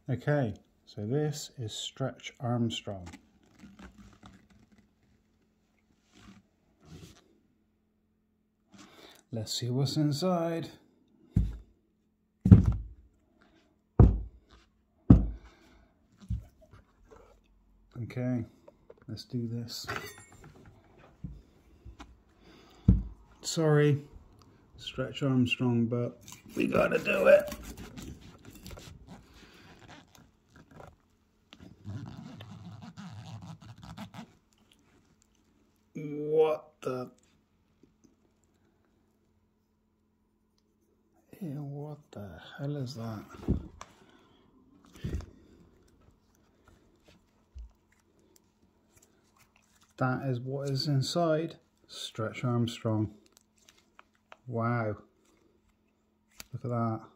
Okay, so this is Stretch Armstrong. Let's see what's inside. Okay, let's do this. Sorry, Stretch Armstrong, but we gotta do it. What the? Yeah, what the hell is that? That is what is inside Stretch Armstrong. Wow. Look at that.